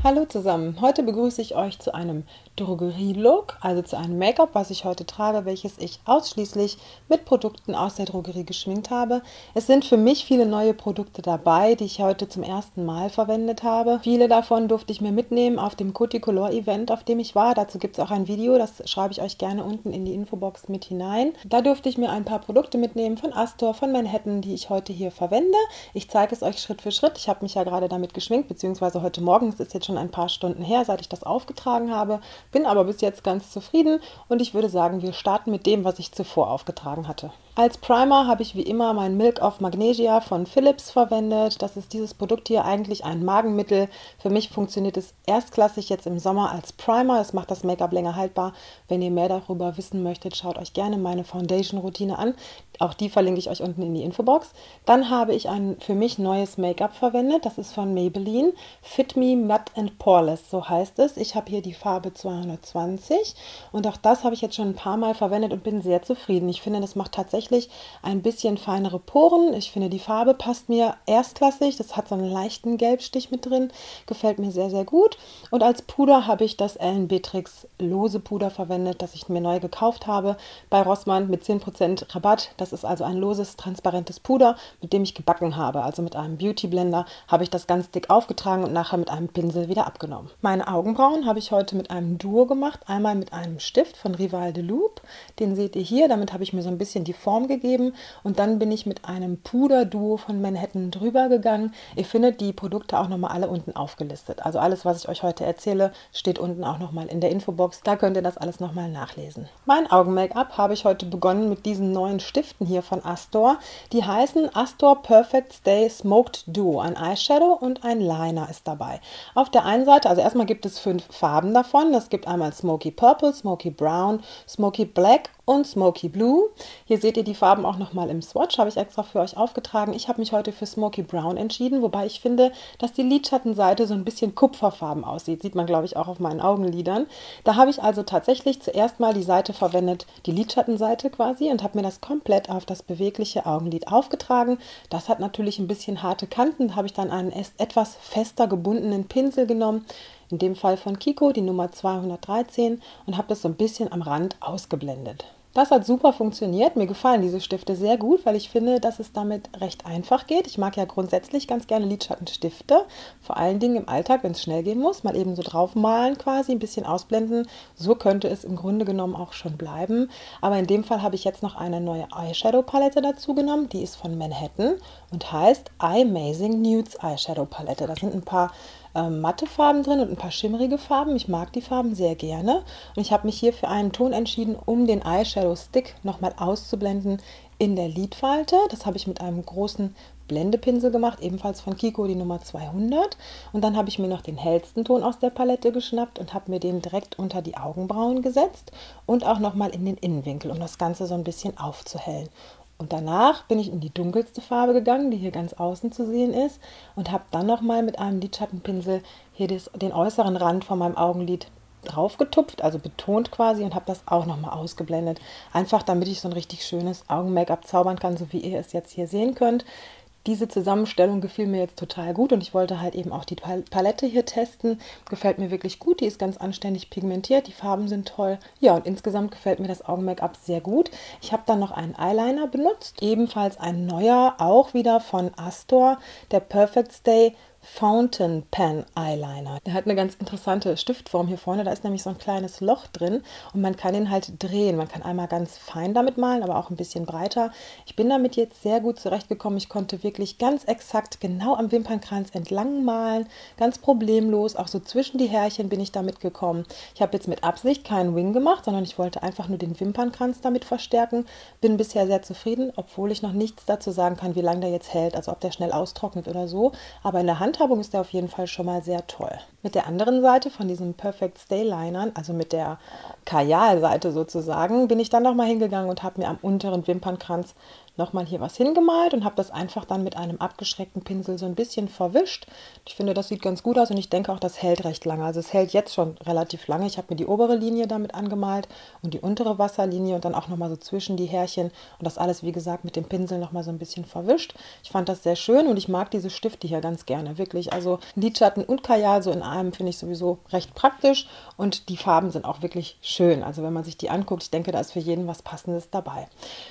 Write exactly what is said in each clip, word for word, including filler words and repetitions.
Hallo zusammen, heute begrüße ich euch zu einem Drogerie-Look, also zu einem Make-up, was ich heute trage, welches ich ausschließlich mit Produkten aus der Drogerie geschminkt habe. Es sind für mich viele neue Produkte dabei, die ich heute zum ersten Mal verwendet habe. Viele davon durfte ich mir mitnehmen auf dem Coty Color Event, auf dem ich war. Dazu gibt es auch ein Video, das schreibe ich euch gerne unten in die Infobox mit hinein. Da durfte ich mir ein paar Produkte mitnehmen von Astor, von Manhattan, die ich heute hier verwende. Ich zeige es euch Schritt für Schritt. Ich habe mich ja gerade damit geschminkt, beziehungsweise heute Morgen, es ist jetzt schon ein paar Stunden her, seit ich das aufgetragen habe, bin aber bis jetzt ganz zufrieden und ich würde sagen, wir starten mit dem, was ich zuvor aufgetragen hatte. Als Primer habe ich wie immer mein Milk of Magnesia von Philips verwendet. Das ist dieses Produkt hier, eigentlich ein Magenmittel. Für mich funktioniert es erstklassig jetzt im Sommer als Primer. Es macht das Make-up länger haltbar. Wenn ihr mehr darüber wissen möchtet, schaut euch gerne meine Foundation-Routine an. Auch die verlinke ich euch unten in die Infobox. Dann habe ich ein für mich neues Make-up verwendet. Das ist von Maybelline. Fit Me Matte and Poreless, so heißt es. Ich habe hier die Farbe zweihundertzwanzig und auch das habe ich jetzt schon ein paar Mal verwendet und bin sehr zufrieden. Ich finde, das macht tatsächlich ein bisschen feinere Poren. Ich finde, die Farbe passt mir erstklassig. Das hat so einen leichten Gelbstich mit drin. Gefällt mir sehr, sehr gut. Und als Puder habe ich das Ellen Beatrix lose Puder verwendet, das ich mir neu gekauft habe bei Rossmann mit zehn Prozent Rabatt. Das ist also ein loses, transparentes Puder, mit dem ich gebacken habe. Also mit einem Beauty Blender habe ich das ganz dick aufgetragen und nachher mit einem Pinsel wieder abgenommen. Meine Augenbrauen habe ich heute mit einem Duo gemacht. Einmal mit einem Stift von Rival de Loop. Den seht ihr hier. Damit habe ich mir so ein bisschen die Form gegeben und dann bin ich mit einem Puder-Duo von Manhattan drüber gegangen. Ihr findet die Produkte auch nochmal alle unten aufgelistet. Also alles, was ich euch heute erzähle, steht unten auch nochmal in der Infobox. Da könnt ihr das alles nochmal nachlesen. Mein Augen-Make-up habe ich heute begonnen mit diesen neuen Stiften hier von Astor. Die heißen Astor Perfect Stay Smoked Duo. Ein Eyeshadow und ein Liner ist dabei. Auf der einen Seite, also erstmal gibt es fünf Farben davon. Das gibt einmal Smoky Purple, Smoky Brown, Smoky Black und Smoky Blue. Hier seht ihr die Farben auch nochmal im Swatch, habe ich extra für euch aufgetragen. Ich habe mich heute für Smoky Brown entschieden, wobei ich finde, dass die Lidschattenseite so ein bisschen kupferfarben aussieht. Sieht man, glaube ich, auch auf meinen Augenlidern. Da habe ich also tatsächlich zuerst mal die Seite verwendet, die Lidschattenseite quasi, und habe mir das komplett auf das bewegliche Augenlid aufgetragen. Das hat natürlich ein bisschen harte Kanten. Da habe ich dann einen etwas fester gebundenen Pinsel genommen, in dem Fall von Kiko, die Nummer zweihundertdreizehn, und habe das so ein bisschen am Rand ausgeblendet. Das hat super funktioniert. Mir gefallen diese Stifte sehr gut, weil ich finde, dass es damit recht einfach geht. Ich mag ja grundsätzlich ganz gerne Lidschattenstifte, vor allen Dingen im Alltag, wenn es schnell gehen muss, mal eben so draufmalen quasi, ein bisschen ausblenden. So könnte es im Grunde genommen auch schon bleiben. Aber in dem Fall habe ich jetzt noch eine neue Eyeshadow-Palette dazu genommen. Die ist von Manhattan und heißt Eyemazing Nudes Eyeshadow Palette. Da sind ein paar Ähm, matte Farben drin und ein paar schimmerige Farben. Ich mag die Farben sehr gerne und ich habe mich hier für einen Ton entschieden, um den Eyeshadow Stick nochmal auszublenden in der Lidfalte. Das habe ich mit einem großen Blendepinsel gemacht, ebenfalls von Kiko, die Nummer zweihundert. Und dann habe ich mir noch den hellsten Ton aus der Palette geschnappt und habe mir den direkt unter die Augenbrauen gesetzt und auch nochmal in den Innenwinkel, um das Ganze so ein bisschen aufzuhellen. Und danach bin ich in die dunkelste Farbe gegangen, die hier ganz außen zu sehen ist, und habe dann nochmal mit einem Lidschattenpinsel hier des, den äußeren Rand von meinem Augenlid drauf getupft, also betont quasi, und habe das auch nochmal ausgeblendet. Einfach damit ich so ein richtig schönes Augen-Make-up zaubern kann, so wie ihr es jetzt hier sehen könnt. Diese Zusammenstellung gefiel mir jetzt total gut und ich wollte halt eben auch die Palette hier testen. Gefällt mir wirklich gut, die ist ganz anständig pigmentiert, die Farben sind toll. Ja, und insgesamt gefällt mir das Augen-Make-up sehr gut. Ich habe dann noch einen Eyeliner benutzt, ebenfalls ein neuer, auch wieder von Astor, der Perfect Stay Fountain Pen Eyeliner. Der hat eine ganz interessante Stiftform hier vorne. Da ist nämlich so ein kleines Loch drin und man kann ihn halt drehen. Man kann einmal ganz fein damit malen, aber auch ein bisschen breiter. Ich bin damit jetzt sehr gut zurechtgekommen. Ich konnte wirklich ganz exakt genau am Wimpernkranz entlang malen. Ganz problemlos. Auch so zwischen die Härchen bin ich damit gekommen. Ich habe jetzt mit Absicht keinen Wing gemacht, sondern ich wollte einfach nur den Wimpernkranz damit verstärken. Bin bisher sehr zufrieden, obwohl ich noch nichts dazu sagen kann, wie lange der jetzt hält. Also ob der schnell austrocknet oder so. Aber in der Hand Handhabung ist der auf jeden Fall schon mal sehr toll. Mit der anderen Seite von diesen Perfect Stay Linern, also mit der Kajal-Seite sozusagen, bin ich dann nochmal hingegangen und habe mir am unteren Wimpernkranz nochmal hier was hingemalt und habe das einfach dann mit einem abgeschreckten Pinsel so ein bisschen verwischt. Ich finde, das sieht ganz gut aus und ich denke auch, das hält recht lange. Also es hält jetzt schon relativ lange. Ich habe mir die obere Linie damit angemalt und die untere Wasserlinie und dann auch nochmal so zwischen die Härchen und das alles, wie gesagt, mit dem Pinsel nochmal so ein bisschen verwischt. Ich fand das sehr schön und ich mag diese Stifte hier ganz gerne. wirklich. Also Lidschatten und Kajal so in einem finde ich sowieso recht praktisch und die Farben sind auch wirklich schön. Also wenn man sich die anguckt, ich denke, da ist für jeden was Passendes dabei.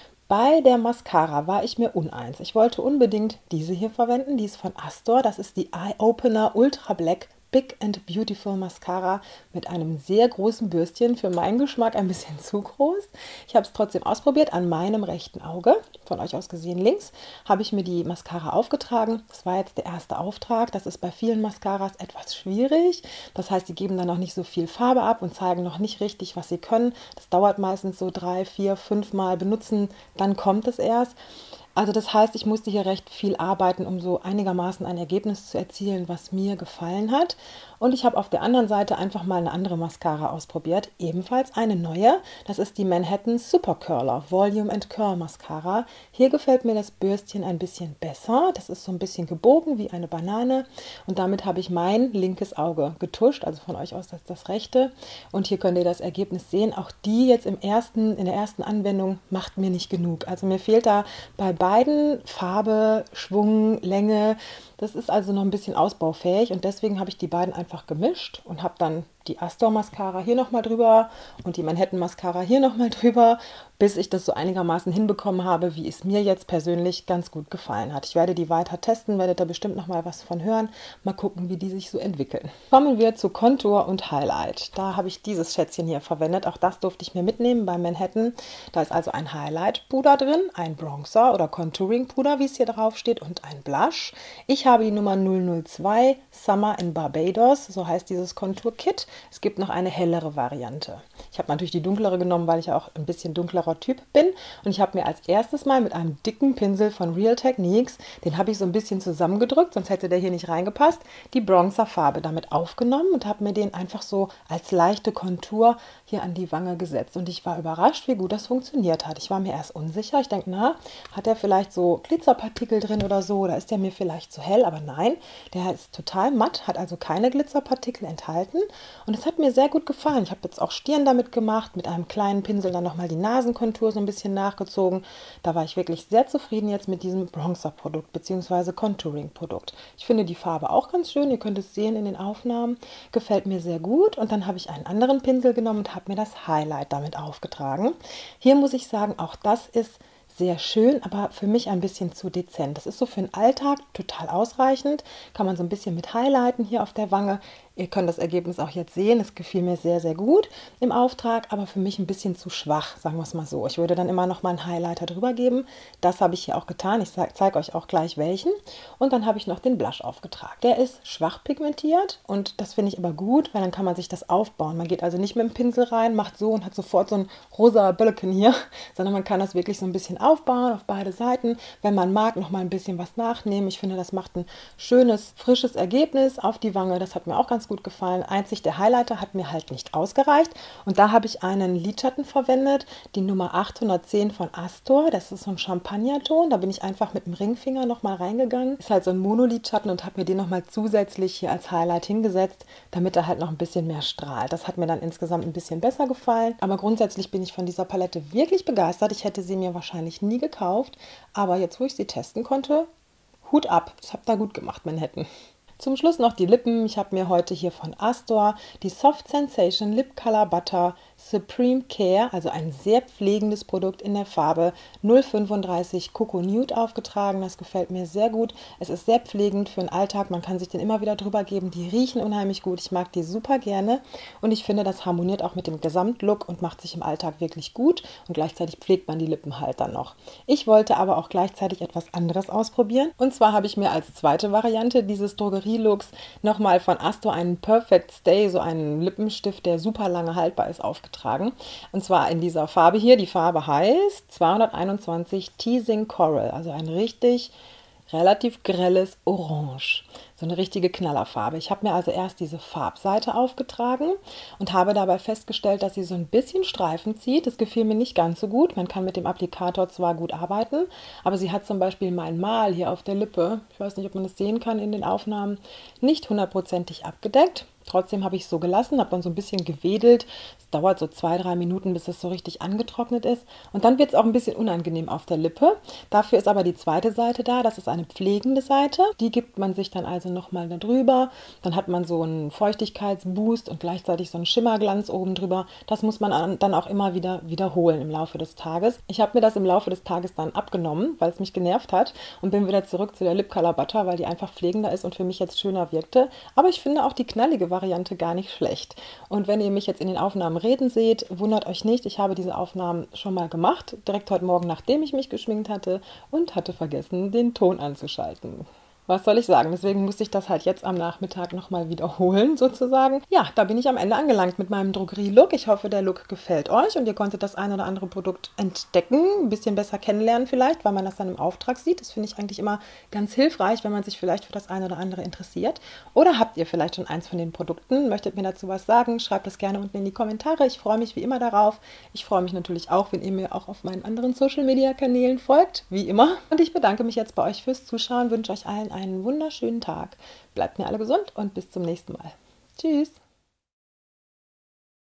Bei der Mascara war ich mir uneins. Ich wollte unbedingt diese hier verwenden, die ist von Astor. Das ist die Eye Opener Ultra Black Big and Beautiful Mascara mit einem sehr großen Bürstchen. Für meinen Geschmack ein bisschen zu groß. Ich habe es trotzdem ausprobiert an meinem rechten Auge. Von euch aus gesehen links habe ich mir die Mascara aufgetragen. Das war jetzt der erste Auftrag. Das ist bei vielen Mascaras etwas schwierig. Das heißt, die geben dann noch nicht so viel Farbe ab und zeigen noch nicht richtig, was sie können. Das dauert meistens so drei, vier, fünf Mal benutzen. Dann kommt es erst. Also das heißt, ich musste hier recht viel arbeiten, um so einigermaßen ein Ergebnis zu erzielen, was mir gefallen hat. Und ich habe auf der anderen Seite einfach mal eine andere Mascara ausprobiert, ebenfalls eine neue. Das ist die Manhattan Super Curler Volume and Curl Mascara. Hier gefällt mir das Bürstchen ein bisschen besser. Das ist so ein bisschen gebogen wie eine Banane. Und damit habe ich mein linkes Auge getuscht, also von euch aus das, das rechte. Und hier könnt ihr das Ergebnis sehen. Auch die jetzt im ersten, in der ersten Anwendung macht mir nicht genug. Also mir fehlt da bei beiden Farbe, Schwung, Länge. Das ist also noch ein bisschen ausbaufähig und deswegen habe ich die beiden einfach gemischt und habe dann die Astor Mascara hier nochmal drüber und die Manhattan Mascara hier nochmal drüber, bis ich das so einigermaßen hinbekommen habe, wie es mir jetzt persönlich ganz gut gefallen hat. Ich werde die weiter testen, werdet da bestimmt nochmal was von hören. Mal gucken, wie die sich so entwickeln. Kommen wir zu Contour und Highlight. Da habe ich dieses Schätzchen hier verwendet. Auch das durfte ich mir mitnehmen bei Manhattan. Da ist also ein Highlight-Puder drin, ein Bronzer oder Contouring-Puder, wie es hier drauf steht, und ein Blush. Ich habe die Nummer null null zwei Summer in Barbados, so heißt dieses Kontur-Kit. Es gibt noch eine hellere Variante. Ich habe natürlich die dunklere genommen, weil ich ja auch ein bisschen dunklerer Typ bin. Und ich habe mir als erstes mal mit einem dicken Pinsel von Real Techniques, den habe ich so ein bisschen zusammengedrückt, sonst hätte der hier nicht reingepasst, die Bronzerfarbe damit aufgenommen und habe mir den einfach so als leichte Kontur hier an die Wange gesetzt. Und ich war überrascht, wie gut das funktioniert hat. Ich war mir erst unsicher. Ich denke, na, hat der vielleicht so Glitzerpartikel drin oder so? Oder ist der mir vielleicht zu hell? Aber nein, der ist total matt, hat also keine Glitzerpartikel enthalten. Und es hat mir sehr gut gefallen. Ich habe jetzt auch Stirn damit gemacht, mit einem kleinen Pinsel dann nochmal die Nasenkontur so ein bisschen nachgezogen. Da war ich wirklich sehr zufrieden jetzt mit diesem Bronzer-Produkt bzw. Contouring-Produkt. Ich finde die Farbe auch ganz schön. Ihr könnt es sehen in den Aufnahmen. Gefällt mir sehr gut. Und dann habe ich einen anderen Pinsel genommen und habe mir das Highlight damit aufgetragen. Hier muss ich sagen, auch das ist sehr schön, aber für mich ein bisschen zu dezent. Das ist so für den Alltag total ausreichend. Kann man so ein bisschen mit highlighten hier auf der Wange. Ihr könnt das Ergebnis auch jetzt sehen. Es gefiel mir sehr, sehr gut im Auftrag, aber für mich ein bisschen zu schwach, sagen wir es mal so. Ich würde dann immer noch mal einen Highlighter drüber geben. Das habe ich hier auch getan. Ich zeige euch auch gleich welchen. Und dann habe ich noch den Blush aufgetragen. Der ist schwach pigmentiert und das finde ich aber gut, weil dann kann man sich das aufbauen. Man geht also nicht mit dem Pinsel rein, macht so und hat sofort so ein rosa Bölleken hier, sondern man kann das wirklich so ein bisschen aufbauen auf beide Seiten. Wenn man mag, noch mal ein bisschen was nachnehmen. Ich finde, das macht ein schönes, frisches Ergebnis auf die Wange. Das hat mir auch ganz gut gefallen. Einzig der Highlighter hat mir halt nicht ausgereicht. Und da habe ich einen Lidschatten verwendet, die Nummer achthundertzehn von Astor. Das ist so ein Champagnerton. Da bin ich einfach mit dem Ringfinger noch mal reingegangen. Ist halt so ein Monolidschatten und habe mir den noch mal zusätzlich hier als Highlight hingesetzt, damit er halt noch ein bisschen mehr strahlt. Das hat mir dann insgesamt ein bisschen besser gefallen. Aber grundsätzlich bin ich von dieser Palette wirklich begeistert. Ich hätte sie mir wahrscheinlich nie gekauft. Aber jetzt, wo ich sie testen konnte, Hut ab. Das habt ihr gut gemacht, Manhattan. Zum Schluss noch die Lippen. Ich habe mir heute hier von Astor die Soft Sensation Lip Color Butter Supreme Care, also ein sehr pflegendes Produkt in der Farbe null fünfunddreißig Coco Nude aufgetragen. Das gefällt mir sehr gut. Es ist sehr pflegend für den Alltag. Man kann sich den immer wieder drüber geben. Die riechen unheimlich gut. Ich mag die super gerne und ich finde, das harmoniert auch mit dem Gesamtlook und macht sich im Alltag wirklich gut und gleichzeitig pflegt man die Lippen halt dann noch. Ich wollte aber auch gleichzeitig etwas anderes ausprobieren und zwar habe ich mir als zweite Variante dieses Drogerielooks nochmal von Astor einen Perfect Stay, so einen Lippenstift, der super lange haltbar ist, aufgetragen. Und zwar in dieser Farbe hier. Die Farbe heißt zweihunderteinundzwanzig Teasing Coral, also ein richtig relativ grelles Orange. So eine richtige Knallerfarbe. Ich habe mir also erst diese Farbseite aufgetragen und habe dabei festgestellt, dass sie so ein bisschen Streifen zieht. Das gefiel mir nicht ganz so gut. Man kann mit dem Applikator zwar gut arbeiten, aber sie hat zum Beispiel mein Mal hier auf der Lippe, ich weiß nicht, ob man das sehen kann in den Aufnahmen, nicht hundertprozentig abgedeckt. Trotzdem habe ich es so gelassen, habe dann so ein bisschen gewedelt. Es dauert so zwei, drei Minuten, bis es so richtig angetrocknet ist. Und dann wird es auch ein bisschen unangenehm auf der Lippe. Dafür ist aber die zweite Seite da. Das ist eine pflegende Seite. Die gibt man sich dann also nochmal da drüber. Dann hat man so einen Feuchtigkeitsboost und gleichzeitig so einen Schimmerglanz oben drüber. Das muss man dann auch immer wieder wiederholen im Laufe des Tages. Ich habe mir das im Laufe des Tages dann abgenommen, weil es mich genervt hat und bin wieder zurück zu der Lip Color Butter, weil die einfach pflegender ist und für mich jetzt schöner wirkte. Aber ich finde auch die knallige Variante gar nicht schlecht. Und wenn ihr mich jetzt in den Aufnahmen reden seht, wundert euch nicht, ich habe diese Aufnahmen schon mal gemacht, direkt heute Morgen, nachdem ich mich geschminkt hatte und hatte vergessen, den Ton anzuschalten. Was soll ich sagen? Deswegen musste ich das halt jetzt am Nachmittag nochmal wiederholen, sozusagen. Ja, da bin ich am Ende angelangt mit meinem Drogerie-Look. Ich hoffe, der Look gefällt euch und ihr konntet das ein oder andere Produkt entdecken, ein bisschen besser kennenlernen vielleicht, weil man das dann im Auftrag sieht. Das finde ich eigentlich immer ganz hilfreich, wenn man sich vielleicht für das eine oder andere interessiert. Oder habt ihr vielleicht schon eins von den Produkten? Möchtet mir dazu was sagen? Schreibt das gerne unten in die Kommentare. Ich freue mich wie immer darauf. Ich freue mich natürlich auch, wenn ihr mir auch auf meinen anderen Social-Media-Kanälen folgt, wie immer. Und ich bedanke mich jetzt bei euch fürs Zuschauen, wünsche euch allen einen wunderschönen Tag. Bleibt mir alle gesund und bis zum nächsten Mal. Tschüss!